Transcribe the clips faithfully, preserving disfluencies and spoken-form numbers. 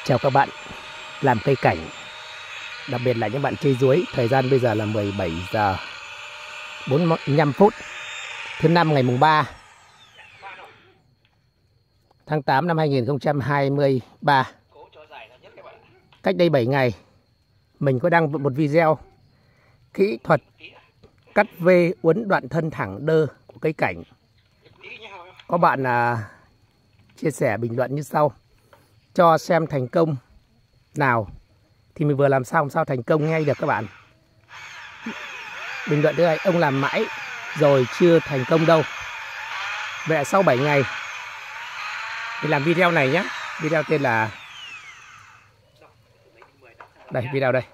Chào các bạn làm cây cảnh, đặc biệt là những bạn chơi ruối. Thời gian bây giờ là mười bảy giờ bốn mươi lăm phút, thứ năm ngày mùng ba tháng tám năm hai nghìn không trăm hai mươi ba. Cách đây bảy ngày mình có đăng một video kỹ thuật cắt vê uốn đoạn thân thẳng đơ của cây cảnh. Có bạn là chia sẻ bình luận như sau: cho xem thành công nào. Thì mình vừa làm xong sao thành công ngay được các bạn. Bình luận thứ hai: ông làm mãi rồi chưa thành công đâu. Vậy là sau bảy ngày mình làm video này nhé. Video tên là đây, video đây: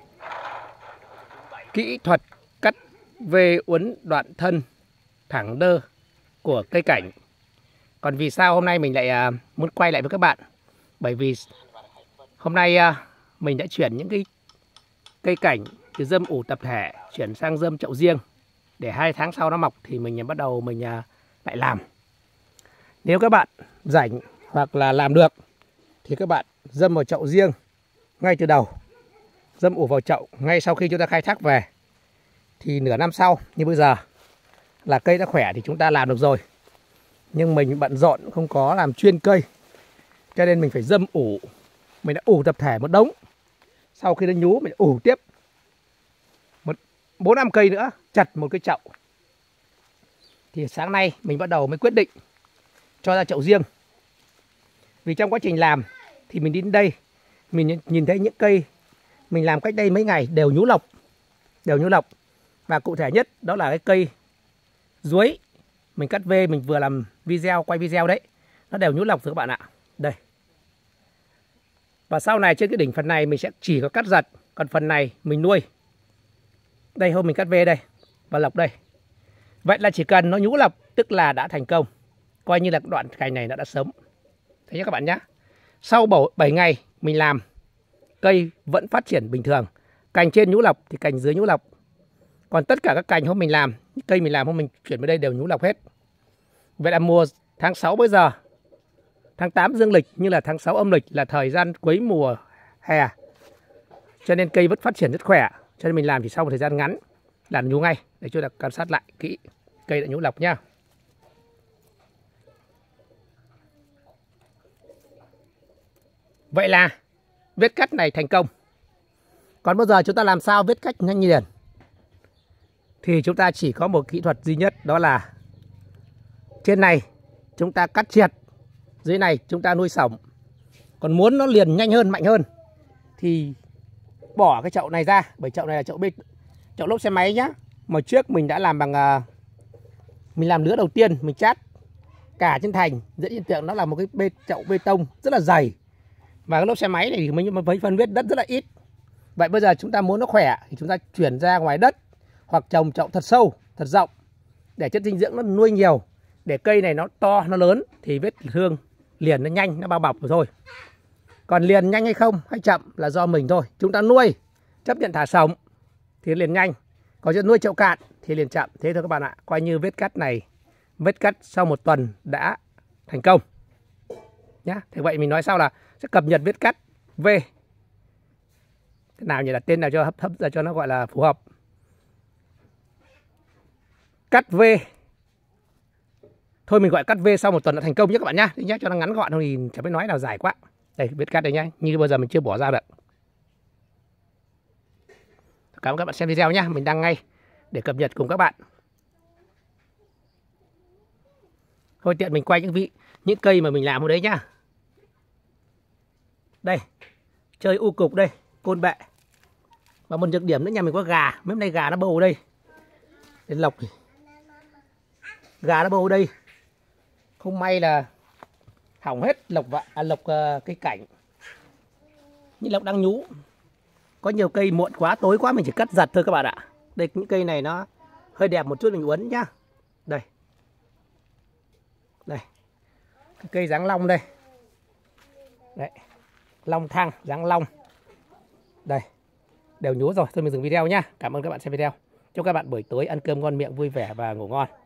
kỹ thuật cắt vê uốn đoạn thân thẳng đơ của cây cảnh. Còn vì sao hôm nay mình lại muốn quay lại với các bạn? Bởi vì hôm nay mình đã chuyển những cái cây cảnh từ dơm ủ tập thể chuyển sang dơm chậu riêng, để hai tháng sau nó mọc thì mình bắt đầu mình lại làm. Nếu các bạn rảnh hoặc là làm được thì các bạn dơm vào chậu riêng ngay từ đầu, dơm ủ vào chậu ngay sau khi chúng ta khai thác về, thì nửa năm sau như bây giờ là cây đã khỏe thì chúng ta làm được rồi. Nhưng mình bận rộn không có làm chuyên cây, cho nên mình phải dơm ủ. Mình đã ủ tập thể một đống, sau khi nó nhú mình ủ tiếp một bốn năm cây nữa, chặt một cái chậu. Thì sáng nay mình bắt đầu mới quyết định cho ra chậu riêng. Vì trong quá trình làm thì mình đến đây mình nhìn thấy những cây mình làm cách đây mấy ngày đều nhú lộc, đều nhú lộc. Và cụ thể nhất đó là cái cây ruối mình cắt vê, mình vừa làm video, quay video đấy, nó đều nhú lộc rồi các bạn ạ. Đây. Và sau này trên cái đỉnh phần này mình sẽ chỉ có cắt giật, còn phần này mình nuôi. Đây, hôm mình cắt vê đây và lộc đây. Vậy là chỉ cần nó nhú lộc tức là đã thành công, coi như là đoạn cành này nó đã sống. Thế nhé các bạn nhé. Sau bảy ngày mình làm, cây vẫn phát triển bình thường. Cành trên nhú lộc thì cành dưới nhú lộc. Còn tất cả các cành hôm mình làm, cây mình làm hôm mình chuyển về đây đều nhú lộc hết. Vậy là mùa tháng sáu bây giờ, tháng tám dương lịch như là tháng sáu âm lịch là thời gian cuối mùa hè, cho nên cây vẫn phát triển rất khỏe. Cho nên mình làm chỉ sau một thời gian ngắn là nhú ngay. Để chúng ta quan sát lại kỹ cây đã nhú lộc nha. Vậy là vết cắt này thành công. Còn bây giờ chúng ta làm sao vết cắt nhanh như liền? Thì chúng ta chỉ có một kỹ thuật duy nhất, đó là trên này chúng ta cắt triệt, dưới này chúng ta nuôi sổng. Còn muốn nó liền nhanh hơn, mạnh hơn thì bỏ cái chậu này ra, bởi chậu này là chậu bê, chậu lốp xe máy nhá. Mà trước mình đã làm bằng mình làm lứa đầu tiên mình chát cả trên thành, dẫn hiện tượng nó là một cái bê, chậu bê tông rất là dày. Và cái lốp xe máy này thì mình với phần vết đất rất là ít. Vậy bây giờ chúng ta muốn nó khỏe thì chúng ta chuyển ra ngoài đất hoặc trồng chậu thật sâu, thật rộng để chất dinh dưỡng nó nuôi nhiều, để cây này nó to, nó lớn thì vết thương liền nó nhanh, nó bao bọc rồi thôi. Còn liền nhanh hay không hay chậm là do mình thôi. Chúng ta nuôi chấp nhận thả sống thì liền nhanh, còn nuôi chậu cạn thì liền chậm. Thế thôi các bạn ạ. Coi như vết cắt này, vết cắt sau một tuần đã thành công nhá. Thế vậy mình nói sau là sẽ cập nhật vết cắt V. Thế nào nhỉ, là tên nào cho hấp hấp ra cho nó gọi là phù hợp. Cắt V. Thôi mình gọi cắt V sau một tuần đã thành công nhé các bạn nhá. Thế nhé, cho nó ngắn gọn thôi thì chẳng biết nói nào dài quá. Đây, vết cắt đây nhá. Như bây giờ mình chưa bỏ ra được. Cảm ơn các bạn xem video nhá. Mình đăng ngay để cập nhật cùng các bạn. Thôi tiện mình quay những vị những cây mà mình làm ở đấy nhá. Đây, chơi u cục đây, côn bệ. Và một nhược điểm nữa nhà mình có gà. Mấy hôm nay gà nó bầu ở đây. Đến lộc thì gà nó bầu ở đây. Không may là hỏng hết lộc và à, lộc uh, cây cảnh. Như lộc đang nhú. Có nhiều cây muộn quá, tối quá mình chỉ cắt giật thôi các bạn ạ. Đây, những cây này nó hơi đẹp một chút mình uốn nhá. Đây. Đây. Cái cây dáng long đây. Đấy. Long thang, dáng long. Đây. Đều nhú rồi. Thôi mình dừng video nhá. Cảm ơn các bạn xem video. Chúc các bạn buổi tối ăn cơm ngon miệng, vui vẻ và ngủ ngon.